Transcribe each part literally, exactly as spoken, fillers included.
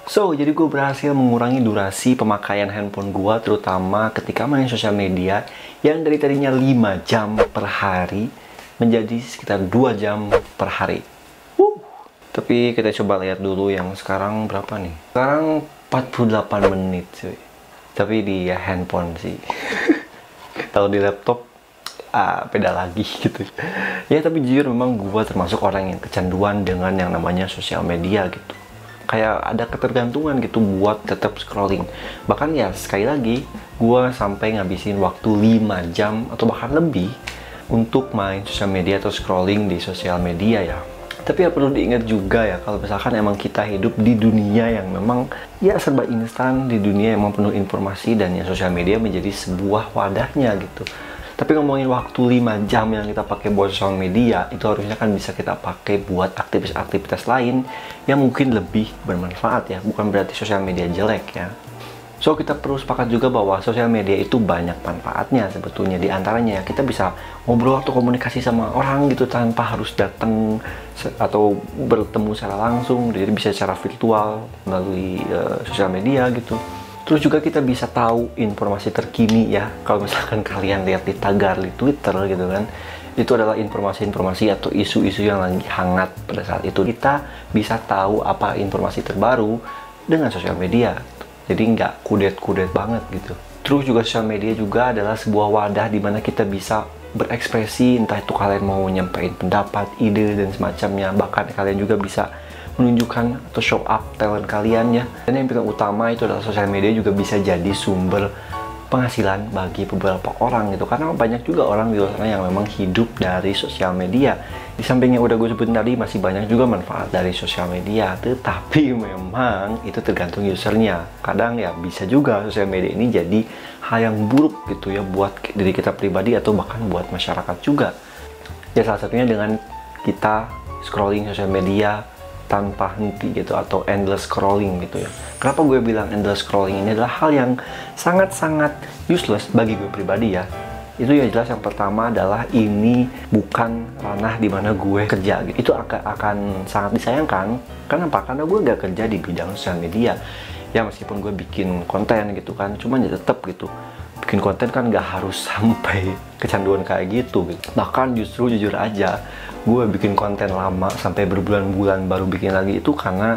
So, jadi gue berhasil mengurangi durasi pemakaian handphone gue, terutama ketika main sosial media, yang dari tadinya lima jam per hari, menjadi sekitar dua jam per hari. Wuh. Tapi kita coba lihat dulu yang sekarang berapa nih. Sekarang empat puluh delapan menit cuy. Tapi di ya, handphone sih. Kalau di laptop, ah, beda lagi gitu. Ya tapi jujur memang gue termasuk orang yang kecanduan dengan yang namanya sosial media gitu. Kayak ada ketergantungan gitu buat tetap scrolling. Bahkan ya sekali lagi, gue sampai ngabisin waktu lima jam atau bahkan lebih untuk main sosial media atau scrolling di sosial media ya. Tapi ya perlu diingat juga ya, kalau misalkan emang kita hidup di dunia yang memang ya serba instan, di dunia yang memang penuh informasi, dan ya sosial media menjadi sebuah wadahnya gitu. Tapi ngomongin waktu lima jam yang kita pakai buat sosial media, itu harusnya kan bisa kita pakai buat aktivitas-aktivitas lain yang mungkin lebih bermanfaat ya. Bukan berarti sosial media jelek ya. So, kita perlu sepakat juga bahwa sosial media itu banyak manfaatnya sebetulnya. Di antaranya kita bisa ngobrol atau komunikasi sama orang gitu tanpa harus datang atau bertemu secara langsung. Jadi bisa secara virtual melalui uh, sosial media gitu. Terus juga kita bisa tahu informasi terkini ya. Kalau misalkan kalian lihat di tagar di Twitter gitu kan, itu adalah informasi-informasi atau isu-isu yang lagi hangat pada saat itu. Kita bisa tahu apa informasi terbaru dengan sosial media. Jadi nggak kudet-kudet banget gitu. Terus juga sosial media juga adalah sebuah wadah di mana kita bisa berekspresi, entah itu kalian mau nyampein pendapat, ide, dan semacamnya. Bahkan kalian juga bisa menunjukkan atau show up talent kalian ya. Dan yang paling utama itu adalah sosial media juga bisa jadi sumber penghasilan bagi beberapa orang gitu, karena banyak juga orang di luar sana yang memang hidup dari sosial media. Di samping yang udah gue sebutin tadi, masih banyak juga manfaat dari sosial media, tetapi memang itu tergantung usernya. Kadang ya bisa juga sosial media ini jadi hal yang buruk gitu ya buat diri kita pribadi atau bahkan buat masyarakat juga. Ya salah satunya dengan kita scrolling sosial media tanpa henti gitu, atau endless scrolling gitu ya. Kenapa gue bilang endless scrolling ini adalah hal yang sangat-sangat useless bagi gue pribadi ya. Itu ya jelas, yang pertama adalah ini bukan ranah dimana gue kerja gitu. Itu akan, akan sangat disayangkan. Kenapa? Karena gue gak kerja di bidang sosial media. Ya meskipun gue bikin konten gitu kan, cuman ya tetap gitu. Bikin konten kan gak harus sampai kecanduan kayak gitu, gitu. Bahkan justru jujur aja, gue bikin konten lama sampai berbulan-bulan baru bikin lagi itu karena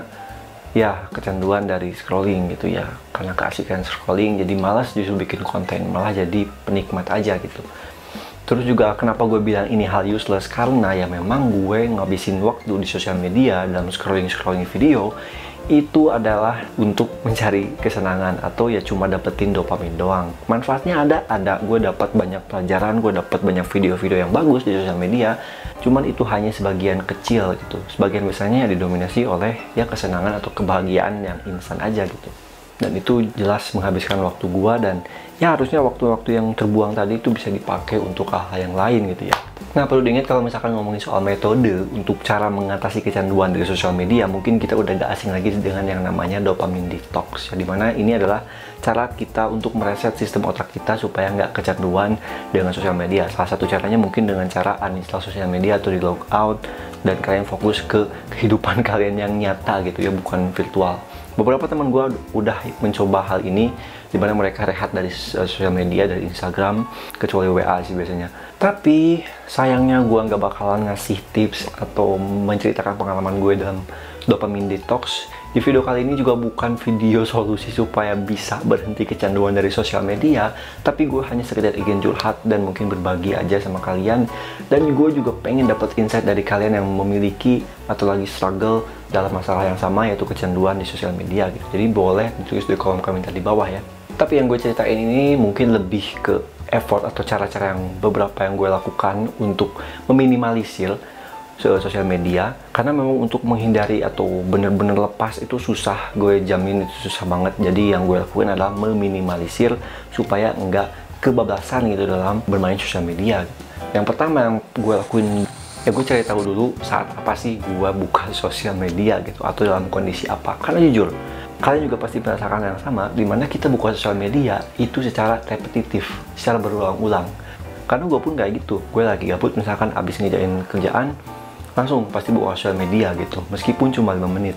ya kecanduan dari scrolling gitu ya. Karena keasikan scrolling jadi malas justru bikin konten, malah jadi penikmat aja gitu. Terus juga kenapa gue bilang ini hal useless, karena ya memang gue ngabisin waktu di sosial media dalam scrolling-scrolling video itu adalah untuk mencari kesenangan atau ya cuma dapetin dopamin doang. Manfaatnya ada, ada. Gue dapat banyak pelajaran, gue dapat banyak video-video yang bagus di sosial media. Cuman itu hanya sebagian kecil gitu. Sebagian besarnya ya didominasi oleh ya kesenangan atau kebahagiaan yang instan aja gitu. Dan itu jelas menghabiskan waktu gue, dan ya harusnya waktu-waktu yang terbuang tadi itu bisa dipakai untuk hal-hal yang lain gitu ya. Nah, perlu diingat kalau misalkan ngomongin soal metode untuk cara mengatasi kecanduan dari sosial media, mungkin kita udah gak asing lagi dengan yang namanya dopamine detox ya, dimana ini adalah cara kita untuk mereset sistem otak kita supaya nggak kecanduan dengan sosial media. Salah satu caranya mungkin dengan cara uninstall sosial media atau di log out, dan kalian fokus ke kehidupan kalian yang nyata gitu ya, bukan virtual. Beberapa teman gue udah mencoba hal ini, dimana mereka rehat dari sosial media, dari Instagram, kecuali W A sih biasanya. Tapi sayangnya gue nggak bakalan ngasih tips atau menceritakan pengalaman gue dalam dopamine detox. Di video kali ini juga bukan video solusi supaya bisa berhenti kecanduan dari sosial media, tapi gue hanya sekedar ingin curhat dan mungkin berbagi aja sama kalian. Dan gue juga pengen dapat insight dari kalian yang memiliki atau lagi struggle dalam masalah yang sama, yaitu kecanduan di sosial media gitu. Jadi boleh ditulis di kolom komentar di bawah ya. Tapi yang gue ceritain ini mungkin lebih ke effort atau cara-cara yang beberapa yang gue lakukan untuk meminimalisir sosial media, karena memang untuk menghindari atau bener-bener lepas itu susah, gue jamin itu susah banget. Jadi yang gue lakuin adalah meminimalisir supaya enggak kebablasan gitu dalam bermain sosial media. Yang pertama yang gue lakuin, ya gue cari tahu dulu saat apa sih gue buka sosial media gitu, atau dalam kondisi apa. Karena jujur, kalian juga pasti merasakan yang sama, dimana kita buka sosial media itu secara repetitif, secara berulang-ulang. Karena gue pun kayak gitu, gue lagi gabut misalkan abis ngerjain kerjaan, langsung pasti buka sosial media gitu, meskipun cuma lima menit.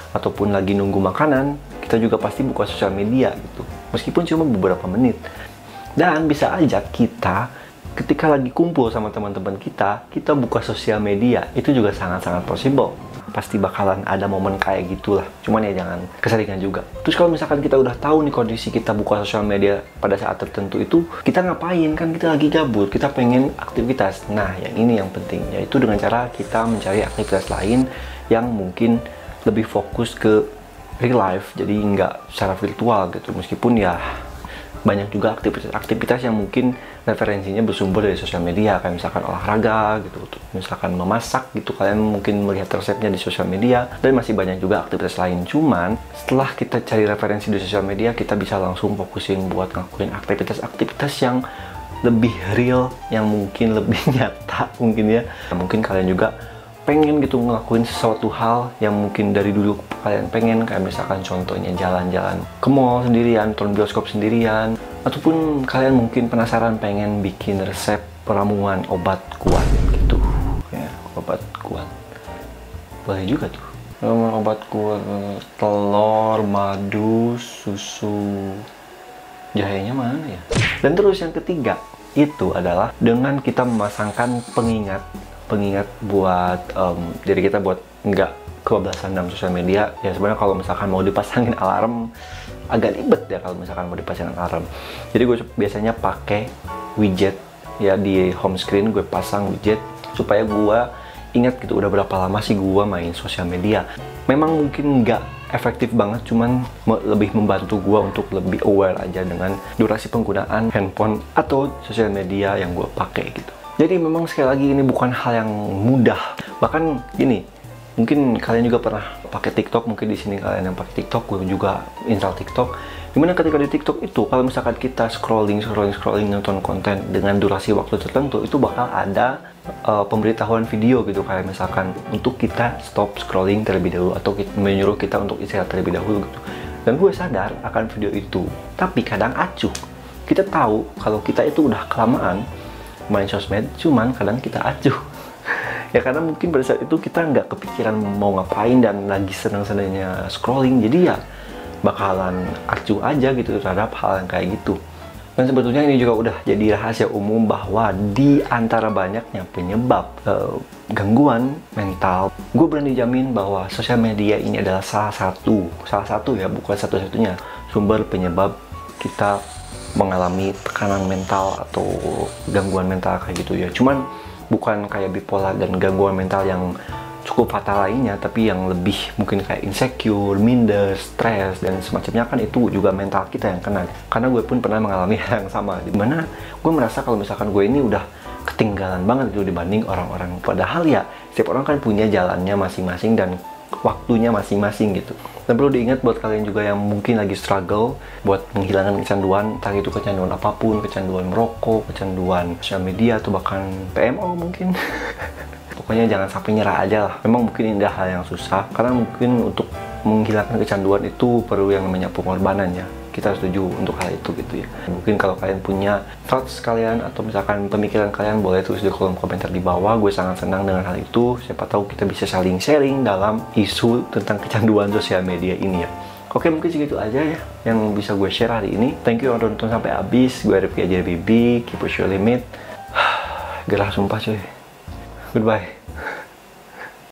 ataupun lagi nunggu makanan, kita juga pasti buka sosial media gitu. Meskipun cuma beberapa menit. Dan bisa aja kita ketika lagi kumpul sama teman-teman kita, kita buka sosial media, itu juga sangat-sangat possible. Pasti bakalan ada momen kayak gitulah. Cuman ya jangan keseringan juga. Terus kalau misalkan kita udah tahu nih kondisi kita buka sosial media pada saat tertentu itu, kita ngapain? Kan kita lagi gabut, kita pengen aktivitas. Nah, yang ini yang penting, yaitu dengan cara kita mencari aktivitas lain yang mungkin lebih fokus ke real life, jadi nggak secara virtual gitu. Meskipun ya banyak juga aktivitas-aktivitas yang mungkin referensinya bersumber dari sosial media, kayak misalkan olahraga gitu, misalkan memasak gitu, kalian mungkin melihat resepnya di sosial media, dan masih banyak juga aktivitas lain. Cuman setelah kita cari referensi di sosial media, kita bisa langsung fokusin buat ngelakuin aktivitas-aktivitas yang lebih real, yang mungkin lebih nyata mungkin ya. Mungkin kalian juga pengen gitu ngelakuin sesuatu hal yang mungkin dari dulu kalian pengen, kayak misalkan contohnya jalan-jalan ke mall sendirian, nonton bioskop sendirian, ataupun kalian mungkin penasaran pengen bikin resep peramuan obat kuat gitu ya, obat kuat boleh juga tuh, peramuan obat kuat, telur, madu, susu, jahenya mana ya. Dan terus yang ketiga itu adalah dengan kita memasangkan pengingat pengingat buat um, diri kita buat nggak kebablasan dalam sosial media. Ya sebenarnya kalau misalkan mau dipasangin alarm agak ribet ya kalau misalkan mau dipasangin alarm. Jadi gue biasanya pakai widget ya di home screen, gue pasang widget supaya gue ingat gitu udah berapa lama sih gue main sosial media. Memang mungkin nggak efektif banget, cuman lebih membantu gue untuk lebih aware aja dengan durasi penggunaan handphone atau sosial media yang gue pakai gitu. Jadi memang sekali lagi ini bukan hal yang mudah. Bahkan gini, mungkin kalian juga pernah pakai TikTok, mungkin di sini kalian yang pakai TikTok, gue juga install TikTok. Dimana ketika di TikTok itu, kalau misalkan kita scrolling, scrolling, scrolling nonton konten dengan durasi waktu tertentu, itu bakal ada uh, pemberitahuan video gitu, kayak misalkan untuk kita stop scrolling terlebih dahulu, atau kita, menyuruh kita untuk istirahat terlebih dahulu gitu. Dan gue sadar akan video itu, tapi kadang acuh. Kita tahu kalau kita itu udah kelamaan main sosmed, cuman kadang kita acuh ya karena mungkin pada saat itu kita nggak kepikiran mau ngapain dan lagi senang-senangnya scrolling, jadi ya bakalan acuh aja gitu terhadap hal yang kayak gitu. Dan sebetulnya ini juga udah jadi rahasia umum bahwa di antara banyaknya penyebab uh, gangguan mental, gue berani jamin bahwa sosial media ini adalah salah satu salah satu ya, bukan satu-satunya sumber penyebab kita mengalami tekanan mental atau gangguan mental kayak gitu ya. Cuman bukan kayak bipolar dan gangguan mental yang cukup fatal lainnya, tapi yang lebih mungkin kayak insecure, minder, stres, dan semacamnya, kan itu juga mental kita yang kena. Karena gue pun pernah mengalami hal yang sama, dimana gue merasa kalau misalkan gue ini udah ketinggalan banget itu dibanding orang-orang. Padahal ya setiap orang kan punya jalannya masing-masing dan waktunya masing-masing gitu. Dan perlu diingat buat kalian juga yang mungkin lagi struggle buat menghilangkan kecanduan, entah itu kecanduan apapun, kecanduan merokok, kecanduan sosial media, atau bahkan P M O mungkin. Pokoknya jangan sampai nyerah aja lah. Memang mungkin ini hal yang susah, karena mungkin untuk menghilangkan kecanduan itu perlu yang namanya pengorbanan ya. Kita setuju untuk hal itu gitu ya. Mungkin kalau kalian punya thoughts kalian atau misalkan pemikiran kalian, boleh tulis di kolom komentar di bawah. Gue sangat senang dengan hal itu. Siapa tahu kita bisa saling sharing dalam isu tentang kecanduan sosial media ini ya. Oke, mungkin segitu aja ya yang bisa gue share hari ini. Thank you udah nonton sampai habis. Gue Rifki Ajar Bibi. Keep push your limit. Gerah sumpah cuy. Goodbye.